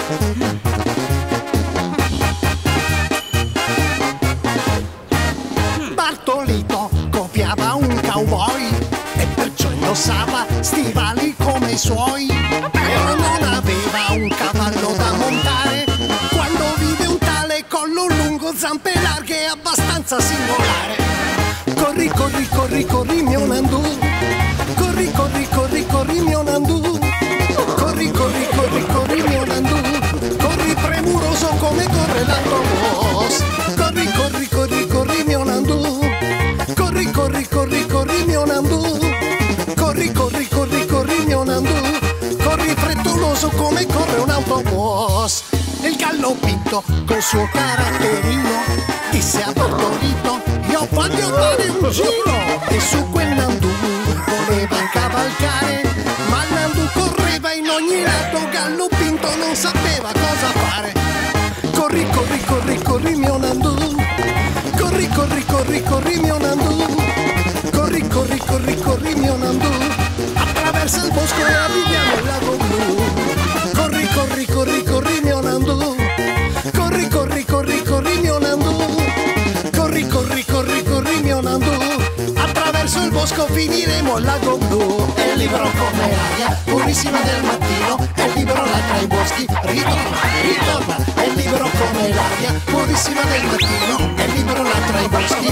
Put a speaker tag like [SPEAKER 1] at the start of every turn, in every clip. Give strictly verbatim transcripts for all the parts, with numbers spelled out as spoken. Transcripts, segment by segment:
[SPEAKER 1] Bartolito copiava un cowboy e perciò indossava stivali come i suoi. Però non aveva un cavallo da montare quando vide un tale collo lungo, zampe larghe e abbastanza singolare. Corri, corri, corri, corri mio Nandù, corri, corri, corri, corri mio Nandù, corri, corri, corri, corri mio Nandù, corri premuroso come corre l'autobus. Corri, corri, corri, corri mio Nandù, corri, corri, corri, corri mio Nandù, corri, corri, corri, corri mio Nandù, corri frettoloso come corre un autobus. Il gallo pinto col suo caratterino disse a Bartolito: io voglio fare un giro. E su quel Nandù voleva cavalcare, ma il Nandù correva in ogni lato, gallo pinto non sapeva cosa fare. Corri, corri, corri, corri mio Nandù, corri, corri, corri, corri mio Nandù, corri, corri, corri, corri mio Nandù, attraversa il bosco e arriviamo al lago blu. Corri, corri, corri, corri mio Nandù, corri, corri, corri, corri mio Nandù, corri, corri, corri, corri mio Nandù, attraverso il bosco finiremo al lago blu. È libero come l'aria, purissima del mattino, è libero là tra i boschi, ritorna, ritorna, è libero come l'aria, purissima del mattino, è libero là tra i boschi.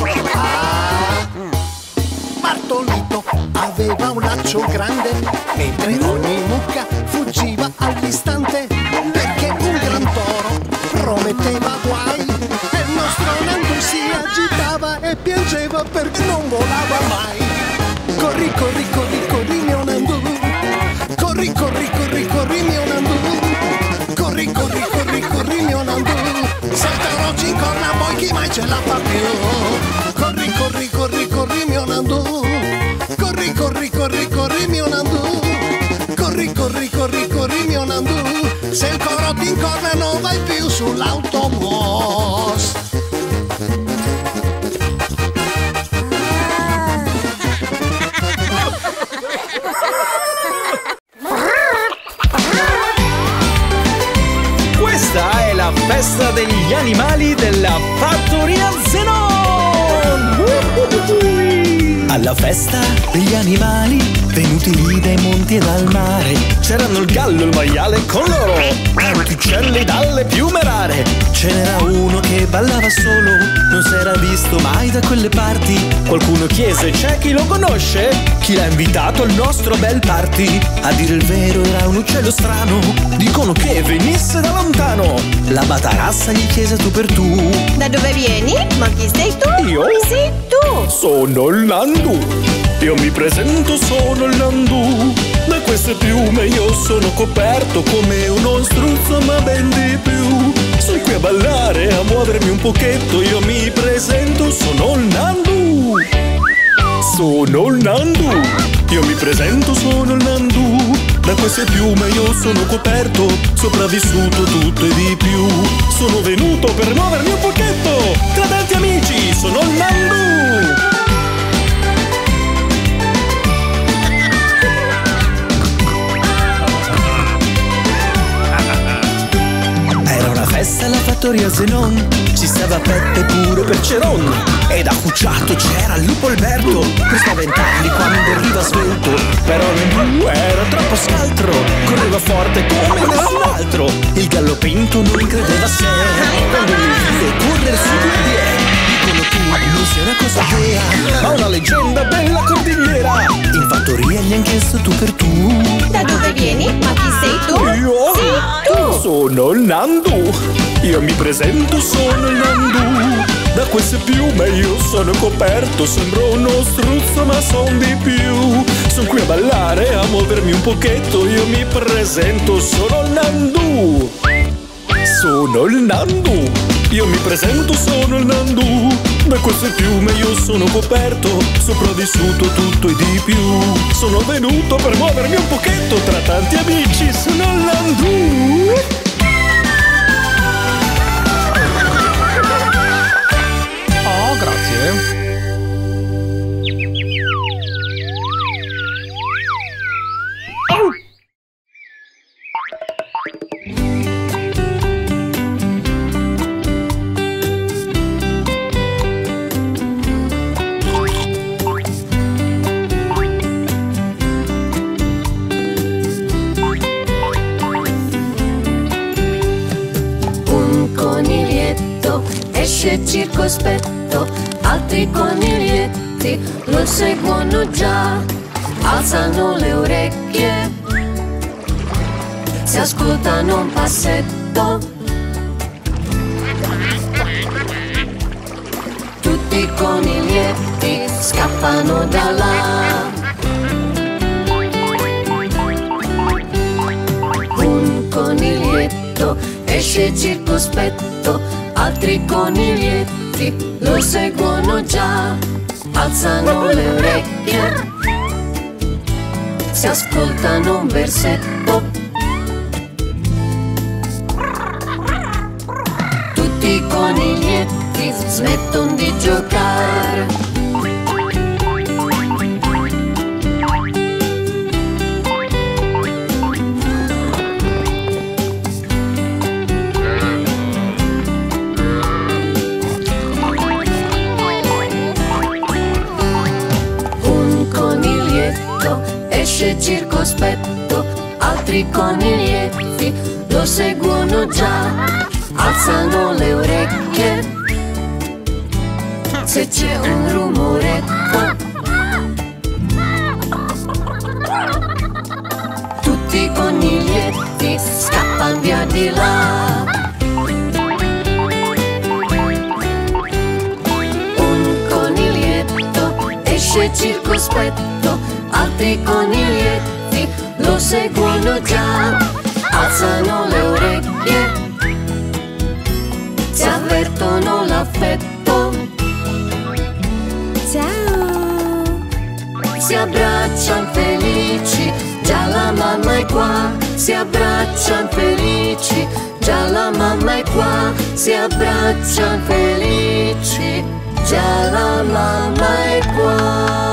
[SPEAKER 1] Ah. Bartolito aveva un laccio grande, mentre ogni mucca fuggiva all'istante, perché un gran toro prometteva guai e il nostro Nandù si agitava e piangeva perché non volava mai. Corri, corri, corri, corri mio Nandù, corri, corri, corri, corri mio Nandù, corri, corri, corri, corri mio Nandù, se il toro ci incorna poi chi mai ce la fa più. Corri, corri, corri, corri mio Nandù, corri, corri, corri, corri mio Nandù, corri, corri, corri, corri mio Nandù, se il toro ti incorna non vai più sull'autobus.
[SPEAKER 2] Questa è la festa degli animali della Fattoria Zenon! Alla festa degli animali venuti lì dai monti e dal mare, c'erano il gallo e il maiale con loro tanti uccelli dalle piume rare. Ce n'era uno che ballava solo, non s'era visto mai da quelle parti. Qualcuno chiese: c'è chi lo conosce? Chi l'ha invitato al nostro bel party? A dire il vero era un uccello strano, dicono che venisse da lontano. La batarassa gli chiese tu per tu:
[SPEAKER 3] da dove vieni? Ma chi sei tu?
[SPEAKER 2] Io?
[SPEAKER 3] Sì, tu!
[SPEAKER 2] Sono il Nandù, io mi presento, sono il Nandù. Da queste piume io sono coperto come uno struzzo, ma ben di più. Sono qui a ballare, a muovermi un pochetto, io mi presento, sono il Nandù. Sono il Nandù, io mi presento, sono il Nandù. Da queste piume io sono coperto, sopravvissuto tutto e di più. Sono venuto per muovermi un pochetto, tra tanti amici, sono il Nandù. Festa alla Fattoria Zenon, ci stava Peppe pure per Ceron, ed accucciato c'era il lupo Alberto per spaventarli quando arriva svelto. Però Nandù era troppo scaltro, correva forte come nessun altro. Il gallo pinto non credeva a sé quando mi vide correre su due piedi. Dicono che non sia una cosa vera, ma una leggenda della cordigliera. In fattoria gli han chiesto tu per tu:
[SPEAKER 3] da dove vieni? Ma chi sei tu?
[SPEAKER 2] Io?
[SPEAKER 3] Sì, tu!
[SPEAKER 2] Sono il Nandù, io mi presento, sono il Nandù. Da queste piume io sono coperto, sembro uno struzzo ma son di più. Sono qui a ballare, a muovermi un pochetto, io mi presento, sono il Nandù. Sono il Nandù, io mi presento, sono il Nandù. Da queste piume io sono coperto, sopravvissuto tutto e di più. Sono venuto per muovermi un pochetto, tra tanti amici, sono il Nandù.
[SPEAKER 4] Oh, grazie.
[SPEAKER 5] esce circospetto, altri coniglietti lo seguono già, alzano le orecchie, si ascoltano un passetto. Tutti i coniglietti scappano da là. Un coniglietto esce circospetto, altri coniglietti lo seguono già, alzano le orecchie, si ascoltano un versetto. Tutti i coniglietti smettono di giocare. Esce circospetto, altri coniglietti lo seguono già, alzano le orecchie, se c'è un rumoretto. Tutti i coniglietti scappano via di là. Un coniglietto esce circospetto, altri coniglietti lo seguono già, alzano le orecchie, si avvertono l'affetto.
[SPEAKER 3] Ciao!
[SPEAKER 5] Si abbracciano felici, già la mamma è qua. Si abbracciano felici, già la mamma è qua. Si abbracciano felici, già la mamma è qua.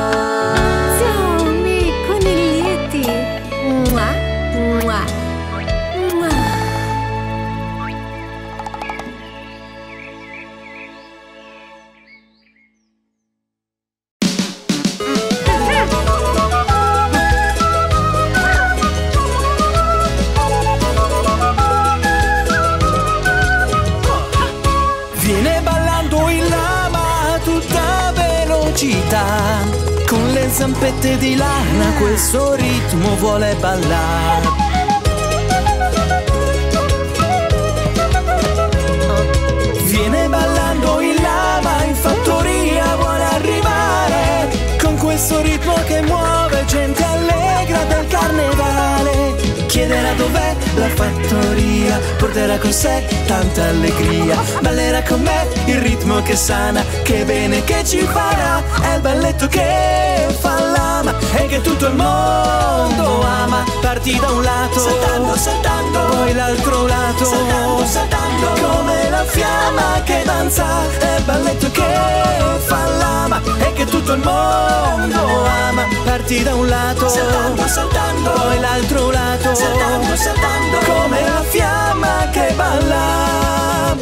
[SPEAKER 2] Viene ballando il lama a tutta velocità, con le zampette di lana questo ritmo vuole ballare. Viene ballando il lama, in fattoria vuole arrivare, con questo ritmo che muove gente allegra del carnevale. Chiederà dov'è la fattoria, porterà con sé tanta allegria. Ballerà con me il ritmo che sana, che bene che ci farà. È il balletto che fa l'ama e che tutto il mondo ama. Parti da un lato, saltando, saltando, poi l'altro lato, saltando, saltando, come la fiamma che danza. È il balletto che fa l'ama e che tutto il mondo ama. Parti da un lato, saltando, saltando, poi l'altro lato, saltando, saltando, come la fiamma che balla.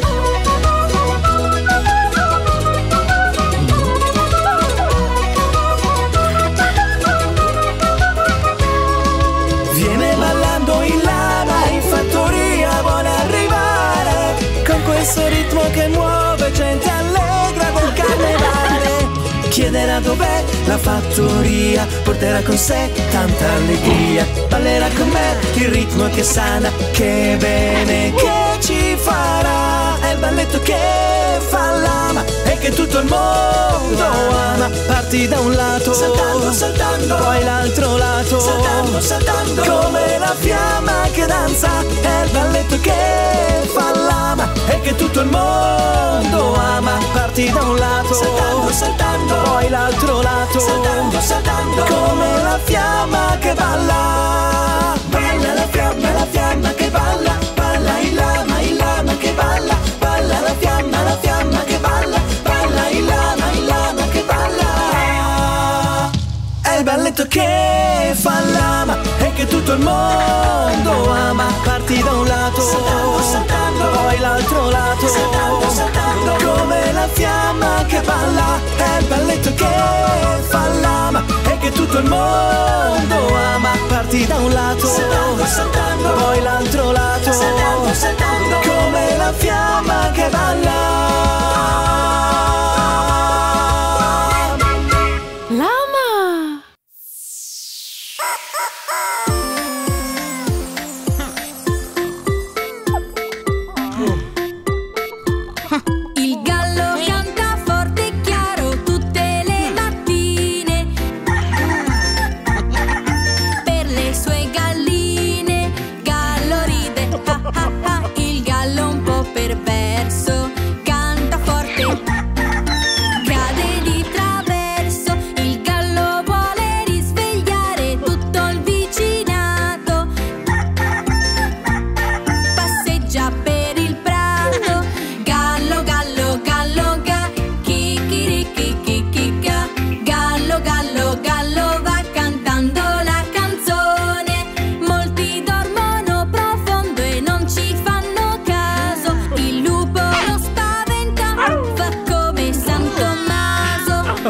[SPEAKER 2] Viene ballando il lama, in fattoria vuole arrivare, con questo ritmo che muove gente allegra del carnevale. Chiederà dov'è la fattoria, porterà con sé tanta allegria. Ballerà con me il ritmo che sana, che bene che ci farà. È il balletto che fa l'ama e che tutto il mondo ama. Parti da un lato, saltando, saltando, poi l'altro lato, saltando, saltando, come la fiamma che danza. È il balletto che fa l'ama e che tutto il mondo ama. Parti da un lato, saltando, saltando, poi l'altro lato, saltando, saltando, come la fiamma che balla. Balla la fiamma, la fiamma che balla. Balla il lama, il lama che balla. Balla la fiamma, la fiamma che balla. Balla il lama, il lama che balla. È il balletto che fa l'ama e che tutto il mondo ama. Parti da un lato, saltando, saltando, poi l'altro lato, saltando, saltando, come la fiamma che balla. È il balletto che fa l'ama e che tutto il mondo ama. Parti da un lato, saltando, saltando, poi l'altro lato, saltando, saltando, come la fiamma che balla.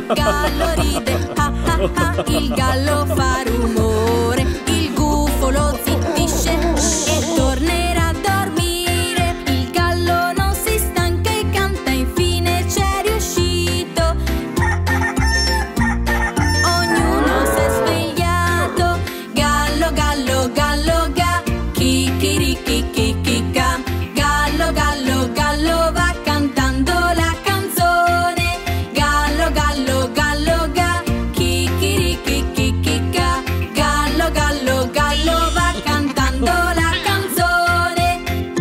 [SPEAKER 6] gallo ride, ah ah ah, il gallo fa rumore, il gufo lo zittisce e tornerà a dormire. Il gallo non si stanca e canta, infine c'è riuscito. Ognuno si è svegliato. Gallo, gallo, gallo, ga, chicchirichi, chicchica. Gallo, gallo, gallo va cantando la canzone. Gallo, gallo, gallo, ga, chicchirichi, chicchica. Gallo, gallo, gallo va cantando la canzone.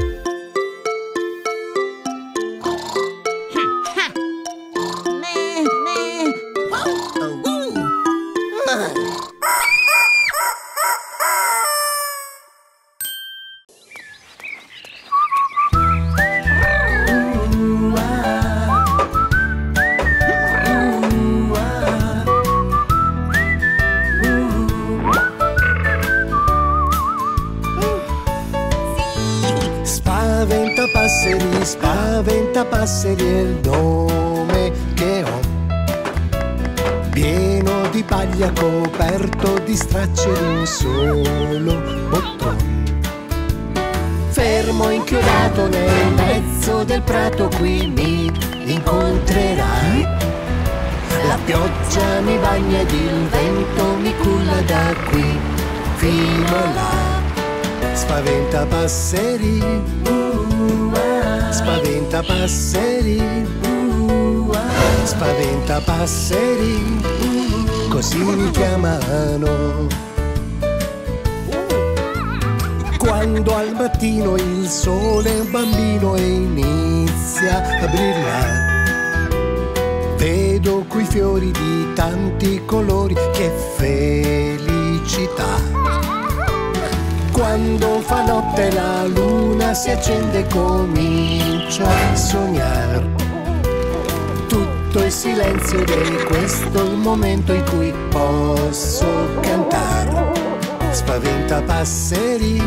[SPEAKER 1] Spaventa passeri, spaventa passeri è il nome che ho. Pieno di paglia, coperto di stracci ed un solo bottone. Fermo inchiodato nel mezzo del prato, qui mi incontrerai. La pioggia mi bagna ed il vento mi culla da qui fino a là. Spaventa passeri, spaventa passeri, spaventa passeri, così mi chiamano. Quando al mattino il sole è un bambino e inizia a brillare, vedo qui fiori di tanti colori, che felicità. Quando fa notte la luna si accende e comincio a sognare. Tutto è silenzio ed è questo il momento in cui posso cantare. Spaventa passeri,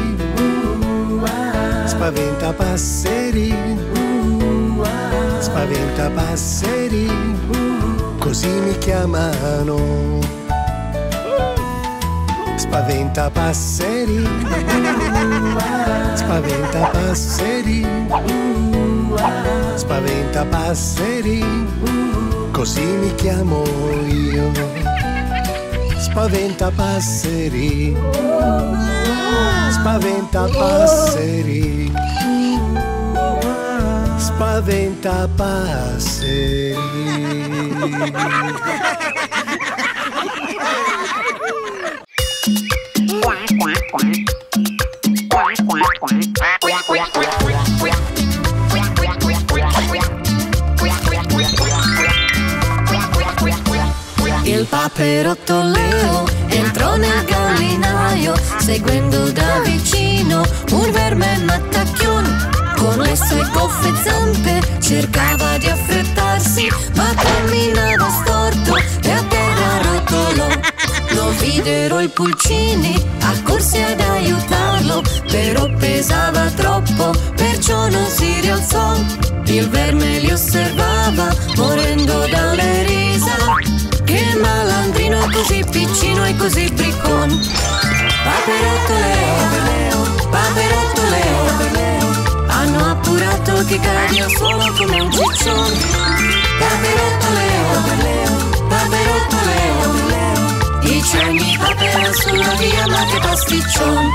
[SPEAKER 1] spaventa passeri, spaventa passeri, così mi chiamano. Spaventa passeri, spaventa passeri, spaventa passeri, così mi chiamo io. Spaventa passeri, spaventa passeri, spaventa passeri.
[SPEAKER 5] Il paperotto Leo entrò nel gallinaio, seguendo da vicino un verme mattacchione. Con le sue goffe zampe cercava di affrettarsi, ma camminava storto e a terra rotolò. Lo videro i pulcini, accorsi ad aiutarlo, però pesava troppo, perciò non si rialzò. Il verme li osservava, morendo dalle risa. Che malandrino così piccino e così briccone. Paperotto Leo, paperotto Leo, hanno appurato che cadia solo come un ciccione. Paperotto Leo, paperotto Leo, i cenni papera sulla via, ma che pasticcione.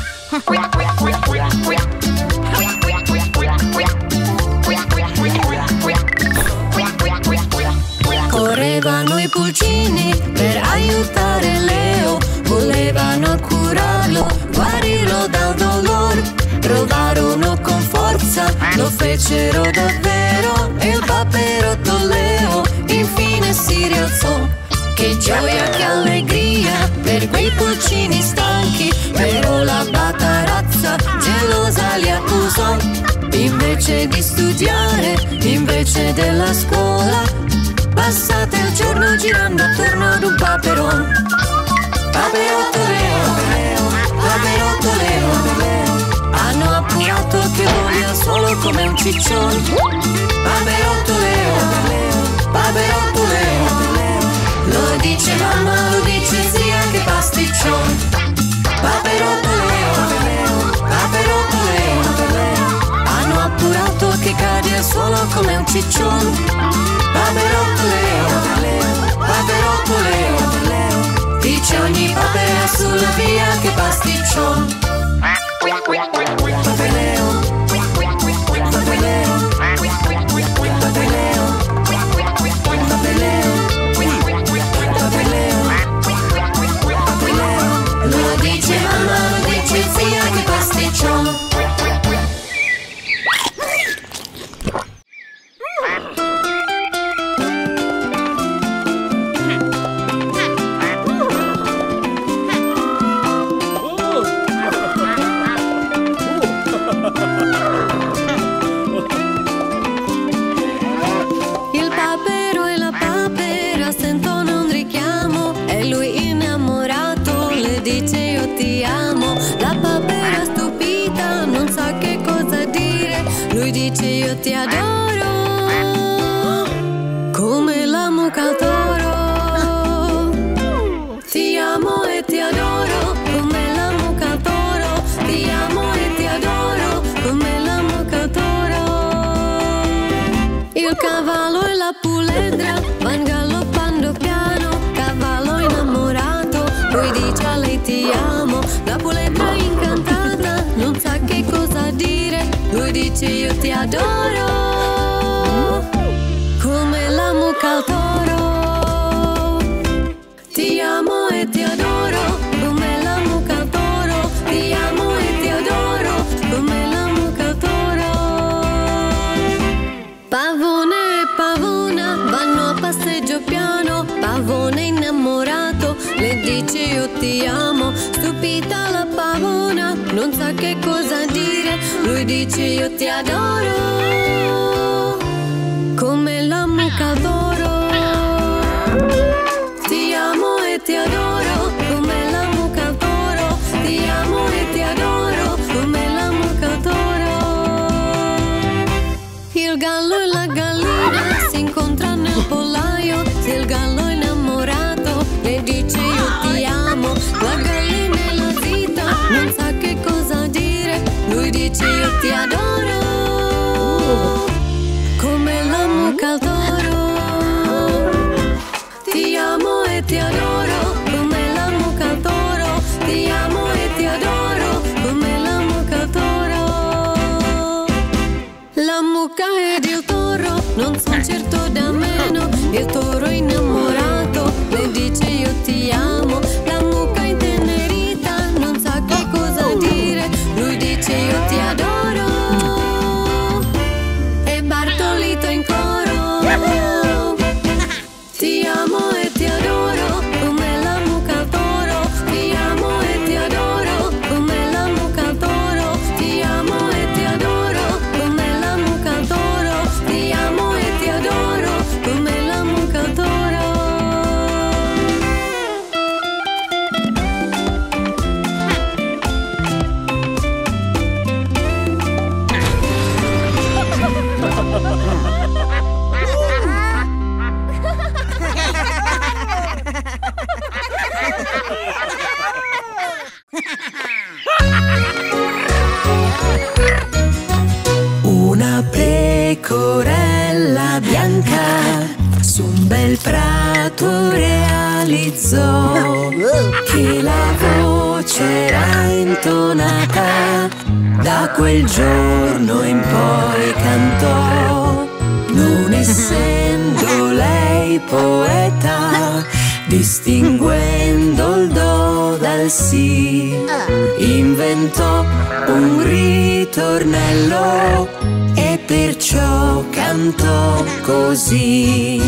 [SPEAKER 5] Correvano i pulcini per aiutare Leo, volevano curarlo, guarirlo dal dolore. Provarono con forza, lo fecero davvero, e il paperotto Leo infine si rialzò. Che gioia, che allegria per quei pulcini stanchi, però la batarazza gelosa li accusò. Invece di studiare, invece della scuola, passate il giorno girando attorno ad un paperon. Paperotto Leo, paperotto Leo, hanno appurato che voglia solo come un ciccione. Paperotto Leo, paperotto Leo, pasticcione. Paperottoleo, paperottoleo, hanno appurato che cade al suolo come un ciccione. Paperottoleo, paperottoleo, dice ogni papera sulla via che pasticcione. Papeleo, papeleo, papeleo, papeleo, papeleo, papeleo. Lo dice mamma, lo dice zia che pasticcione.
[SPEAKER 6] Il papero e la papera sentono un richiamo e lui innamorato le dice io ti amo. La papera stupita non sa che cosa dire, lui dice io ti adoro come la mucca al toro. Ti amo e ti adoro come la mucca al toro. Ti amo e ti adoro come la mucca al toro. Il cavallo e la puledra van galoppando piano, cavallo innamorato, lui dice a lei ti amo. La puledra incantata non sa che cosa dire, lui dice io ti adoro come la mucca al toro. Ti amo e ti adoro come la mucca al toro. Ti amo e ti adoro come la mucca al toro. Pavone e pavona vanno a passeggio piano, pavone innamorato le dice io ti amo. Stupita la pavona non sa che cosa dire, lui dice io ti adoro come la mucca al toro. Ti amo e ti adoro come la mucca al toro. Ti amo e ti adoro come la mucca al toro. Il gallo e la gallina si incontrano nel pollaio. Se il gallo è innamorato le dice io ti amo. La gallina è la zita non sa che cosa dire, lui dice io ti adoro come la mucca al toro. Ti amo e ti adoro come la mucca al toro. Ti amo e ti adoro come la mucca al toro. La mucca ed il toro non son certo da meno. Il toro innamorato le dice io ti amo. La mucca intenerita non sa che cosa dire, lui dice io ti adoro. E Bartolito in coro. Ti amo e ti adoro come la mucca al toro. Ti amo e ti adoro come la mucca al toro. Ti amo e ti adoro come la mucca al toro. Ti amo e ti adoro come la mucca al toro.
[SPEAKER 5] Una pecorella bianca su un bel prato realizzò che la voce era intonata, da quel giorno in poi cantò. Non essendo lei poeta, distinguendo il do dal si, inventò un ritornello e perciò cantò così.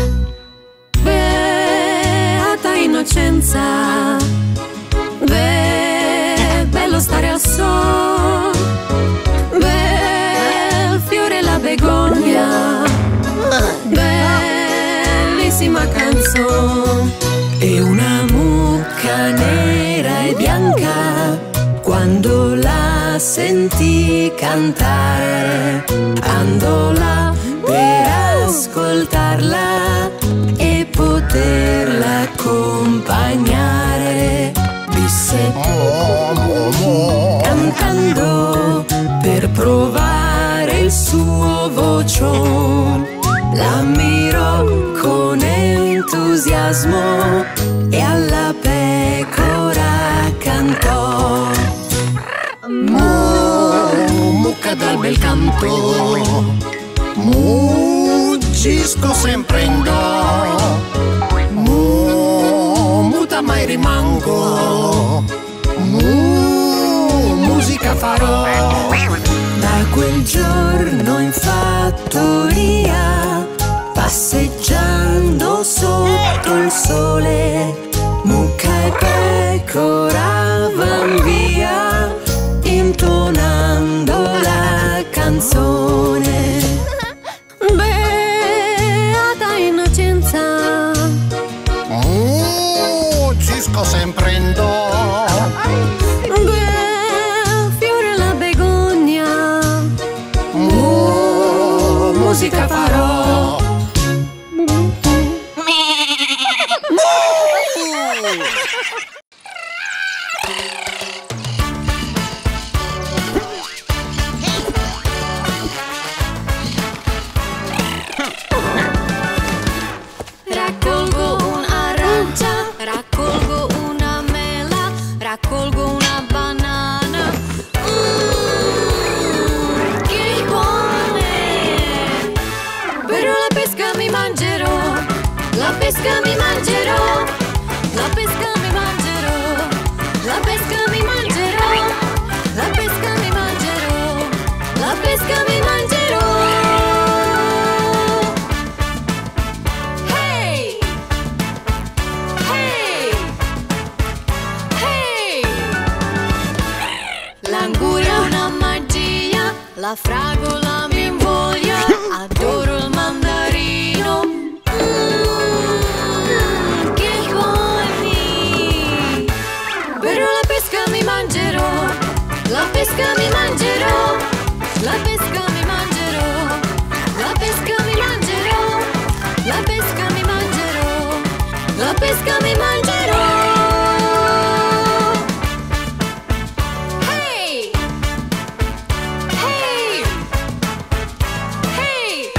[SPEAKER 6] Beata innocenza, be, bello stare al sol, bel fiore la begogna, bellissima canzone.
[SPEAKER 5] E una mucca nera e bianca, quando la sentì cantare, andò là per ascoltarla e poterla accompagnare. poltron. L'ammiro con entusiasmo e alla pecora cantò.
[SPEAKER 1] Mu, mucca dal bel canto, muggisco sempre in do, mu, muta mai rimango, mu, musica farò.
[SPEAKER 5] Da quel giorno in fattoria, passeggiando sotto il sole, mucca e pecora van via, intonando la canzone.
[SPEAKER 6] Beata innocenza,
[SPEAKER 1] Muggisco sempre in do,
[SPEAKER 6] beh, fiore la begogna,
[SPEAKER 1] mu, musica farò.
[SPEAKER 6] raccolgo un'arancia, raccolgo una mela, raccolgo una banana. Mmm, che buone! Però la pesca mi mangerò, la pesca mi mangerò, la pesca mi mangerò, la pesca mi mangerò, la pesca mi mangerò, la pesca mi mangerò. Hey! Hey! Hey! L'anguria è una magia, la fragola mi invoglia, adoro il mandarino. Mmm, che buoni! Però la pesca mi mangerò, la pesca mi mangerò, la pesca mi mangerò, la pesca mi mangerò, la pesca mi mangerò, la pesca mi mangerò. Hey! Hey! Hey!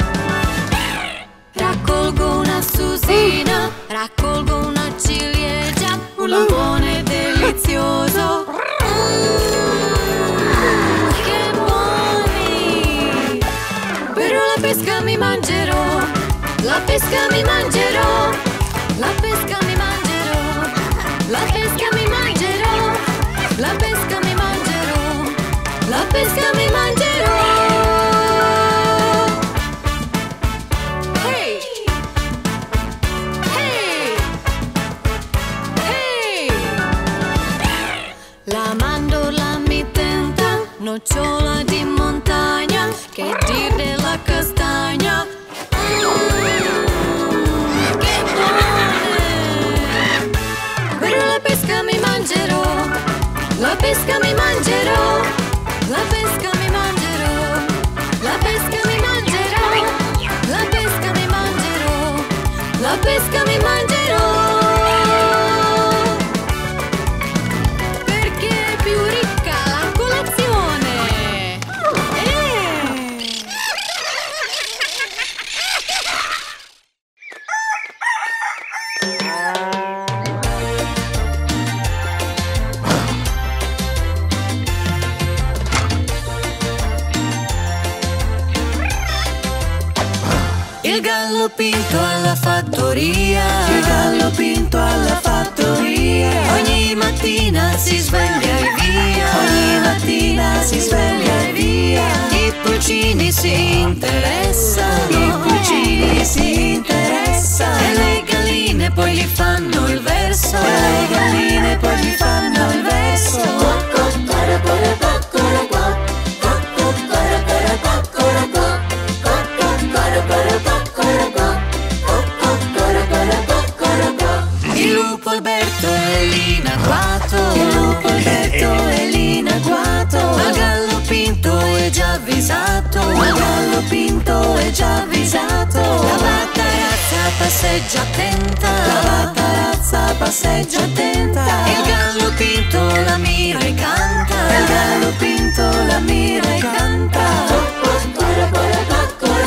[SPEAKER 6] Raccolgo una susina, raccolgo una ciliegia, un lampone delizioso. Mmm, che buoni! Però la pesca mi mangerò, la pesca mi mangerò, la pesca mi mangerò, la pesca mi mangerò, la pesca mi mangerò, la pesca mi mangerò. Hey! Hey! Hey! La mandorla mi tenta, nocciola di montagna, che dir della castagna. Mmm, che buone! Però la pesca mi mangerò, la pesca mi mangerò, la pesca mi mangerò, la pesca mi mangerò, la pesca mi mangerò, la pesca mi mangerò. Perché è più ricca la colazione. Eh!
[SPEAKER 5] Il gallo pinto alla fattoria, il gallo pinto alla fattoria. Ogni mattina si sveglia e via, ogni mattina si sveglia e via. I pulcini si interessano, i pulcini si interessano. E le galline poi gli fanno il verso, e le galline poi gli fanno il verso. Il lupo Alberto è l'inaguato, il lupo Alberto è l'inaguato. Ma gallo pinto è già avvisato, ma gallo pinto è già avvisato. La battarazza passeggia attenta, la battarazza passeggia attenta. Il gallo pinto la mira e canta, il gallo pinto la mira e canta.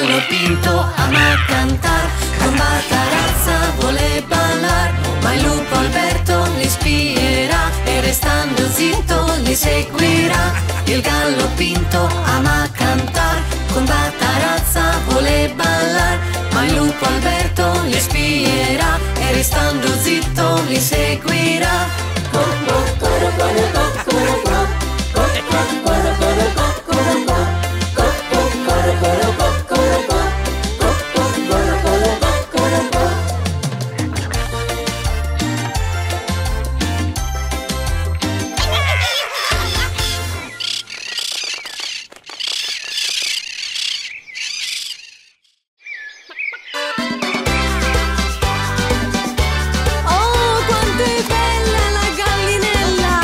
[SPEAKER 5] gallo pinto ama cantar, con Batarazza vuole ballar, ma il lupo Alberto li spierà e restando zitto li seguirà. Il gallo pinto ama cantar, con Batarazza vuole ballar, ma il lupo Alberto li spierà e restando zitto li seguirà.
[SPEAKER 6] Oh, quanto è bella la gallinella!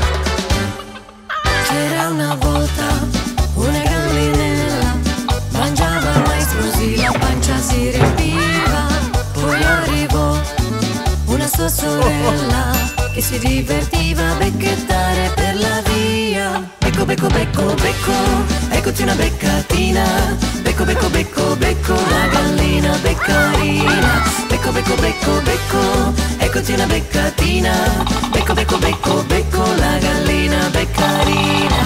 [SPEAKER 5] C'era una volta una gallinella, mangiava mais così la pancia si riempiva. Poi arrivò una sua sorella che si divertiva a becchettare per la via. Becco, becco, becco, becco, eccoti una beccatina. Becco, becco, becco, becco, la gallina beccarina. Becco, becco, becco, becco, eccoti una beccatina. Becco, becco, becco, becco, la gallina beccarina.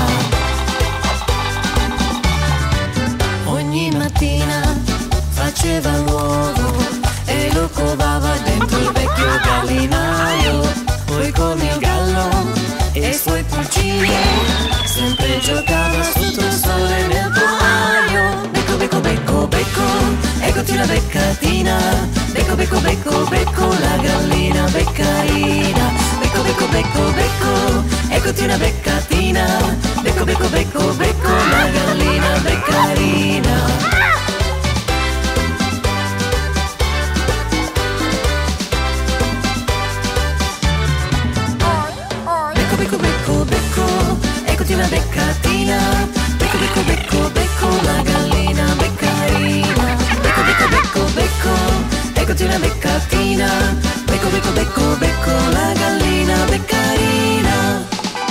[SPEAKER 5] Ogni mattina faceva l'uovo e lo covava dentro il vecchio gallinaio. Poi con il gallo e i suoi pulcini sempre giocava sotto il sole nel pomaio. Becco, becco, becco, becco, eccoti una beccatina. Becco, becco, becco, becco, la gallina beccarina. Becco, becco, becco, becco, eccoti una beccatina. Becco, becco, becco, becco, la gallina beccarina. Becco, becco, becco, becco, eccoti una beccatina. Becco, becco, becco, becco, la gallina beccarina. Becco, becco, becco, becco, eccoti una beccatina. Becco, becco, becco, becco, la gallina beccarina.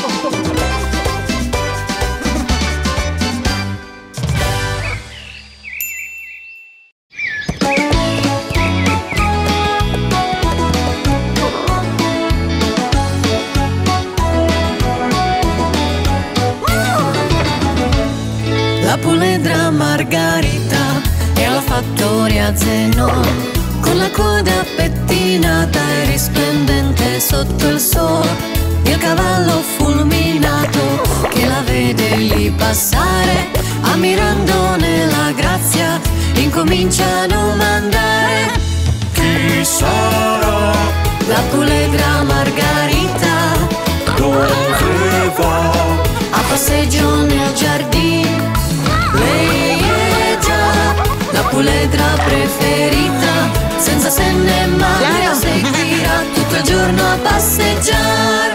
[SPEAKER 5] La puledra Margherita è alla fattoria Zenon, con la coda pettinata e risplendente sotto il sole. Il cavallo fulminato che la vede lì passare, ammirandone la grazia, incomincia a domandare: chi sarà la puledra Margherita? Dove va? A passeggio nel giardino. Lei è già la puledra preferita, senza se né ma la seguirà tutto il giorno a passeggiare.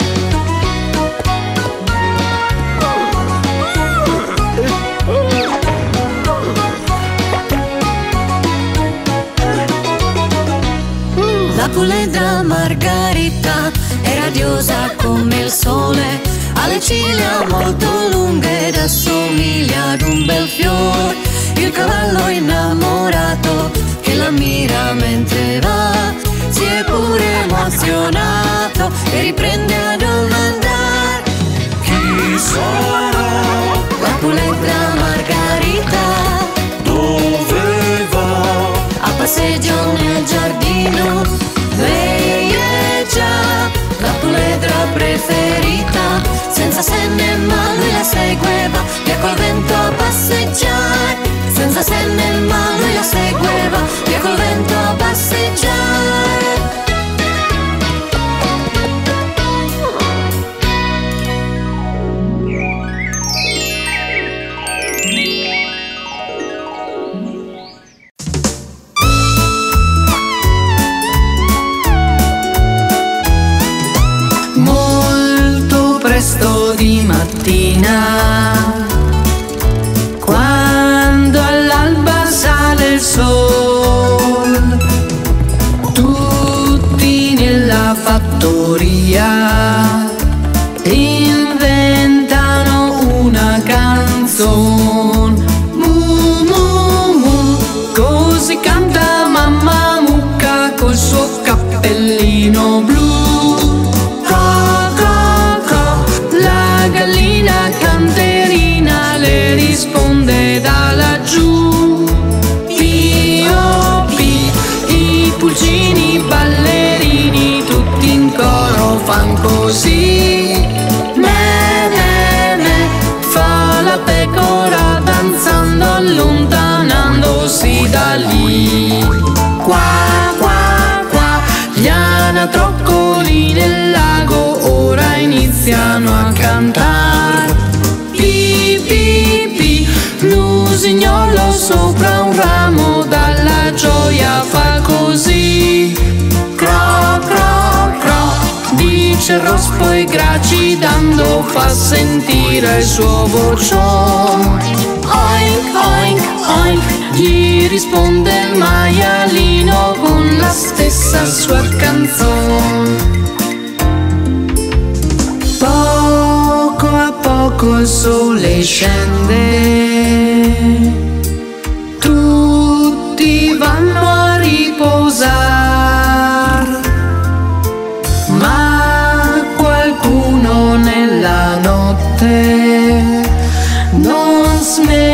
[SPEAKER 5] La puledra Margherita è radiosa come il sole, ha le ciglia molto lunghe ed assomiglia ad un bel fiore. Il cavallo innamorato che la mira mentre va si è pure emozionato e riprende a domandare: chi sarà la puledra Margherita? Dove va? A passeggio nel giardino. Lei è già la puledra preferita, senza se né ma lui la segueva via col vento a passeggiare. Senza se né ma lui la segueva via col vento a passeggiare.
[SPEAKER 7] Molto presto di mattina, quando all'alba sale il sol, tutti nella fattoria inventano una canzone. Mu mu mu, pulcini, ballerini, tutti in coro fan così. Me, me, me, fa la pecora danzando, allontanandosi da lì. Qua, qua, qua, gli anatroccoli nel lago ora iniziano a cantare. Pi, pi, pi, l'usignolo sopra un ramo dalla gioia fa così. Cro, cro, cro, dice il rospo e gracidando fa sentire il suo vocione. Oink, oink, oink, gli risponde il maialino con la stessa sua canzone. Poco a poco il sole scende, tutti vanno a riposare, ma qualcuno nella notte non smette